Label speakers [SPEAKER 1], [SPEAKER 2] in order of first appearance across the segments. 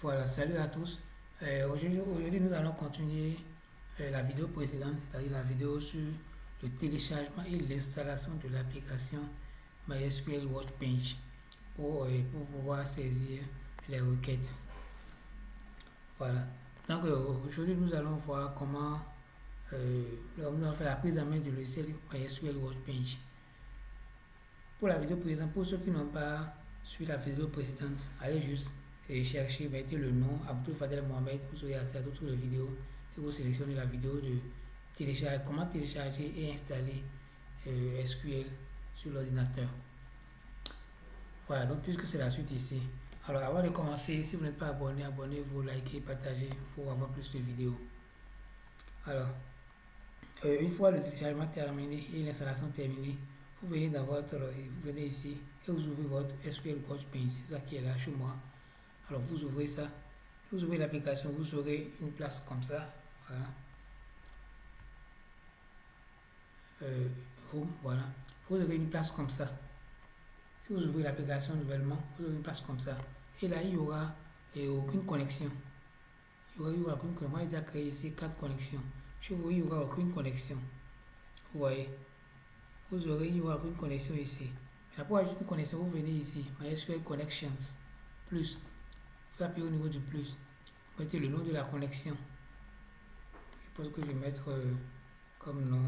[SPEAKER 1] Voilà, salut à tous. Aujourd'hui, nous allons continuer la vidéo précédente, c'est-à-dire la vidéo sur le téléchargement et l'installation de l'application MySQL Workbench pour pouvoir saisir les requêtes. Voilà. Donc aujourd'hui, nous allons voir comment nous allons faire la prise en main du logiciel MySQL Workbench. Pour la vidéo précédente, pour ceux qui n'ont pas suivi la vidéo précédente, allez juste chercher, mettez le nom Abdul Fadel Mohamed, vous aurez accès à toutes les vidéos et vous sélectionnez la vidéo de télécharger, comment télécharger et installer SQL sur l'ordinateur. Voilà, donc puisque c'est la suite ici. Alors avant de commencer, si vous n'êtes pas abonné, abonnez-vous, likez, partagez pour avoir plus de vidéos. Alors, une fois le téléchargement terminé et l'installation terminée, vous venez dans votre, vous venez ici et vous ouvrez votre SQL Workbench, c'est ça qui est là chez moi. Alors vous ouvrez ça, vous ouvrez l'application, vous aurez une place comme ça, voilà. Home, voilà. Vous aurez une place comme ça. Si vous ouvrez l'application nouvellement, vous aurez une place comme ça. Et là, il n'y aura aucune connexion. Il y aura aucune connexion. Moi, j'ai déjà créé ici 4 connexions. Chez vous, il n'y aura aucune connexion. Vous voyez, il n'y aura aucune connexion ici. Et pour ajouter une connexion, vous venez ici, MySQL Connections, plus. Vous appuyez au niveau du plus. Vous mettez le nom de la connexion. Je pense que je vais mettre comme nom.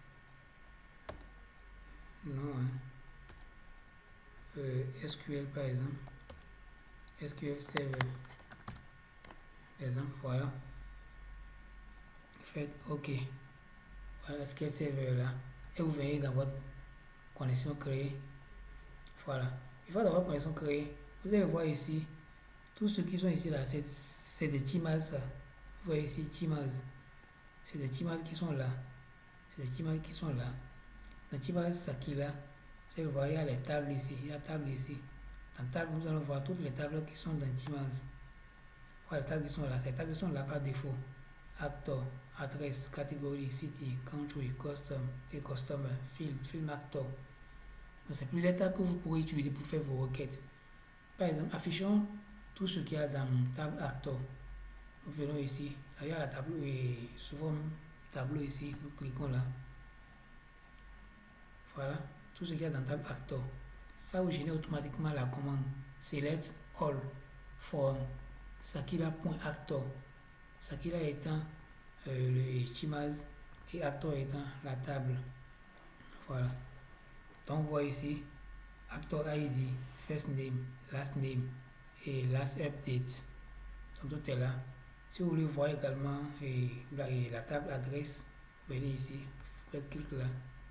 [SPEAKER 1] SQL par exemple. SQL Server. Par exemple, voilà. Faites OK. Voilà SQL Server là. Et vous venez dans votre connexion créée. Voilà. Une fois dans votre connexion créée, vous allez voir ici. Tous ceux qui sont ici là, c'est des teamers. Vous voyez ici, teamers. C'est des teamers qui sont là. C'est des teamers qui sont là. Dans teamers Sakila, vous voyez, il y a les tables ici. Il y a table ici. Dans table, nous allons voir toutes les tables qui sont dans teamers. Voilà les tables qui sont là. Ces tables qui sont là par défaut. Actor, adresse, catégorie, city, country, custom et customer, film actor. Donc c'est plus les tables que vous pourrez utiliser pour faire vos requêtes. Par exemple, affichons tout ce qu'il y a dans table actor. Nous venons ici, là il y a la tableau et souvent tableau ici, nous cliquons là. Voilà, tout ce qu'il y a dans table actor. Ça vous génère automatiquement la commande select all from sakila.actor. Sakila étant le teamers et actor étant la table. Voilà. Donc vous voyez ici actor ID, first name, last name et last update. Donc tout est là. Si vous voulez voir également la table adresse, venez ici, vous faites clic là.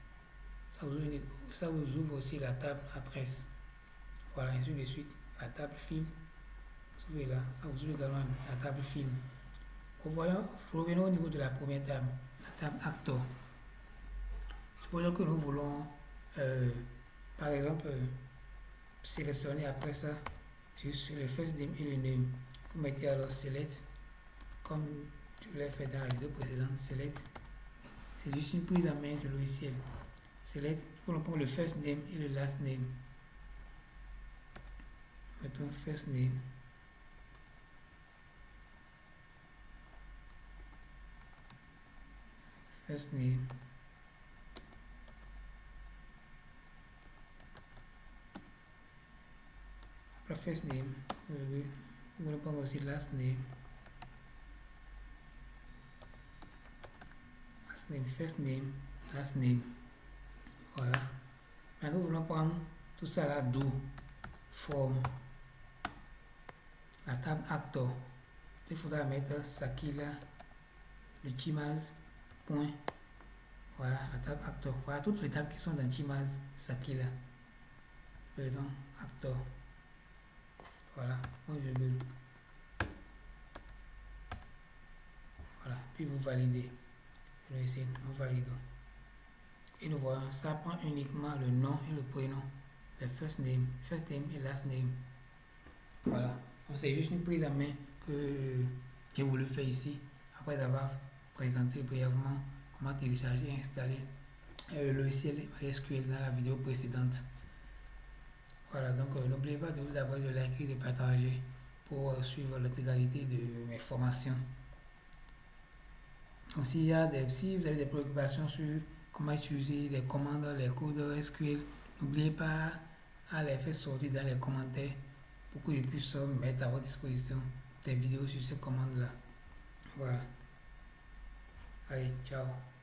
[SPEAKER 1] Ça vous ouvre aussi la table adresse. Voilà, ainsi de suite. La table film, vous voyez là, ça vous ouvre également la table film. Revenons au niveau de la première table, la table actor. Supposons que nous voulons, par exemple, sélectionner après ça, juste le first name et le name. Vous mettez alors select, comme je l'ai fait dans la vidéo précédente, select. C'est juste une prise en main du logiciel. Select, pour prendre le first name et le last name. Mettons first name. First name. Après first name, vous allez prendre aussi last name. Last name, first name, last name. Voilà. Maintenant, nous voulons prendre tout ça là d'où from la table actor. Il faudra mettre Sakila, le teamers, point. Voilà, la table actor. Voilà toutes les tables qui sont dans teamers Sakila. Pardon, actor. Voilà, moi je veux. Voilà, puis vous validez. Je vais essayer, nous validons. Et nous voyons, ça prend uniquement le nom et le prénom. Le first name et last name. Voilà. Donc c'est juste une prise en main que j'ai voulu faire ici. Après avoir présenté brièvement comment télécharger et installer le logiciel SQL dans la vidéo précédente. Voilà, donc n'oubliez pas de vous abonner, de liker et de partager pour pour suivre l'intégralité de mes formations. Donc, si vous avez des préoccupations sur comment utiliser les commandes, les codes SQL, n'oubliez pas à les faire sortir dans les commentaires pour que je puisse mettre à votre disposition des vidéos sur ces commandes-là. Voilà. Allez, ciao.